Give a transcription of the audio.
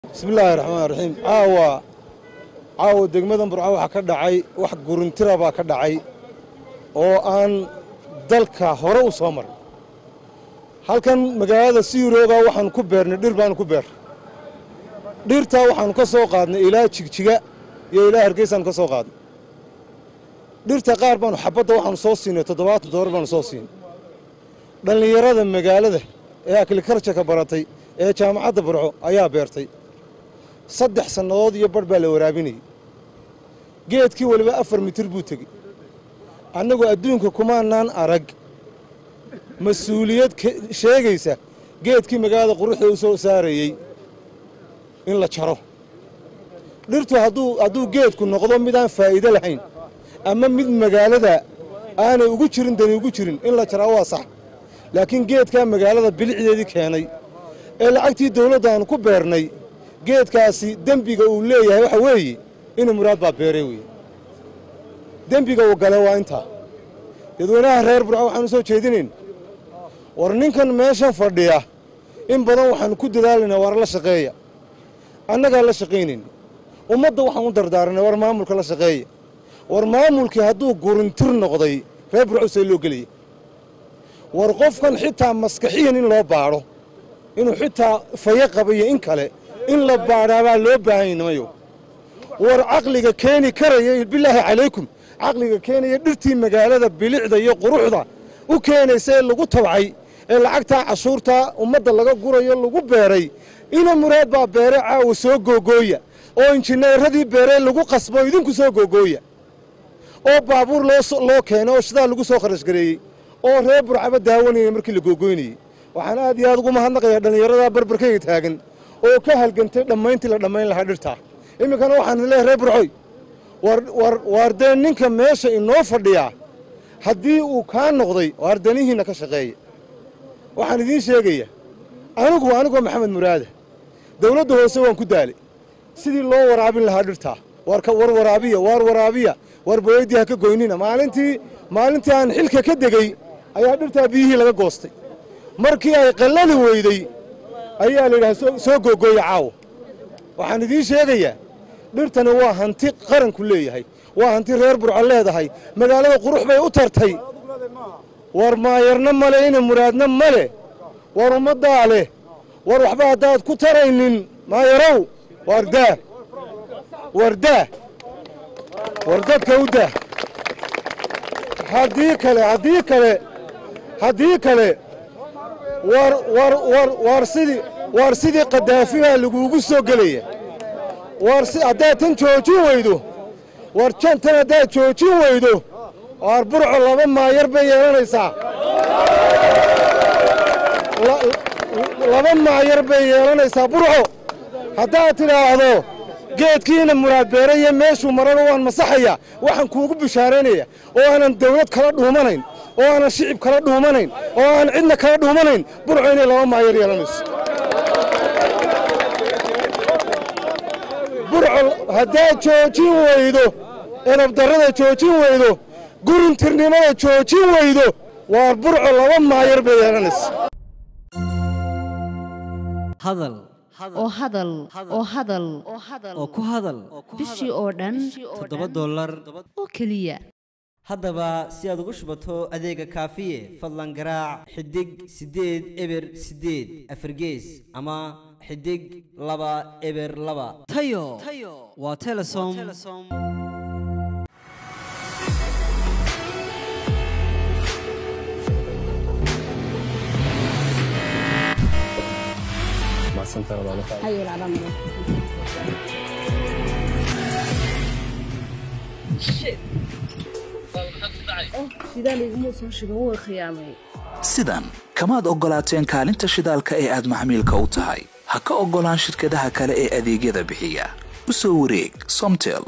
بسم الله الرحمن الرحيم عاو degmadan burco waxa ka dhacay wax gurintira baa ka dhacay oo aan dalka hore u soo marin halkan magaalada Siirooga waxaan ku beernay dhir baan ku beer dhirta waxaan ka soo qaadnay ilaa jigjiga iyo ilaa Hargeysan ka soo qaadnay dhirta qaar baan xabada waxaan soo siinay $7 baan soo siinay dhalinyarada magaalada ee agriculture ka baratay ee jaamacadda burco ayaa beertay 3 sanadood iyo bar baa la waraabinay geedkii waliba 4 mitir buu tagay annagu adduunka kumaanaan arag mas'uuliyad sheegaysa geedkii magaalada quruxda u soo saarayay in la jaro dhirtu hadduu geedku noqdo mid aan faa'iido lahayn ama mid magaalada aanay ugu jirin dani ugu jirin in la jaro waa sax laakiin geedka magaalada bilicdeedii keenay ee lacagtii dawladda aan ku beernay geedkaasi dambiga uu leeyahay waxa weeye inuu muraad baa beeray weeye dambiga uu galay waa inta dadweynaha reer burco waxaan soo jeedinayn war ninkan meeshan fadhiya in badan waxaan ku dadaalanaa war la shaqeeya annaga la shaqeynayna ummadda waxaan u dardaaranay war maamulka la shaqeeya war maamulkii hadduu gurintir noqday reer burco say loo geliyay war qofkan xitaa maskaxiyan in loo baaro inuu xitaa fayo qabayo in kale in la baadhaabaa loo baahanaynayo war caqliga keeni karaya bilaahi calaykum caqliga keenaya dhirtii magaalada bilicda iyo quruxda u keenaysa ee lagu tabcay ee lacagta cashuurta ummadda laga gurayo lagu beeray ina muraad baa beeray caawa soo googooya oo injineeradii beeray lagu qasbo idinku soo googooya oo baabuur loo keeno oo sidaa lagu soo kharash gareeyay oo reer burcaba daawanayay markii la googoynayay waxaan aad iyo aad ugu mahadnaqayaa dhalinyarada barbarkayga taagan oo ka halgantay dhammayntii la dhammayn lahaa dhirta iminkana waxaan leeyahay reer burcoy war dee ninka meesha inoo fadhiyaa haddii uu kaa noqday waar danihiinna ka shaqeeya waxaan idiin sheegayaa anigoo maxamed muraada dawladda hoose waan ku daalay sidii loo waraabin lahaa dhirta waraabiya war booyadii ha ka goynina maalintii aan xilka ka degay ayaa dhirtaa biyihii laga goostay markii ay qallali weyday ayaa la yidhaha soo googooya caawo waxaan idiin sheegayaa dhirtani waa hanti qaranku leeyahay waa hanti reer burco leedahay magaalada qurux bay u tartay war maayarna male ina muraadna male war ummaddaa leh war waxba haddaad ku taraynin maayarow war dadka u daa haddii kale war sidii qadaafiga laguugu soo gelaya haddaad tan joojin weydo war jantan haddaad joojin weydo war burco 2 maayar bay yeelanaysaa 2 maayar bay yeelanaysaa burco haddaad tidhaahdo geedkiina muraad beeraya meeshuu marana waan masaxayaa waxaan kuugu bishaaraynaya oo aanan dawlad kala dhuumanayn oo aanan shicib kala dhuumanayn oo aan cidna kala dhuumanayn burco inay 2 maayar yeelanayso burco haddaad joojin weydo edabdarrada joojin weydo gurintirnimada joojin weydo waar burco 2 maayar bay yeelanayso oo ku hadal bishii oo dhan $7 oo kaliya haddaba si aad ugu shubato adeega kaafiye fadlan garaac xidig 8 eber 8 afargees ama xidig 2 eber 2 tayo waa Telesom sidan kamaad ogolaateen kaalinta shidaalka ee aad maxmiilka u tahay ha ka ogolaan shirkadaha kale ee adeegyada bixiya u soo wareeg Somtel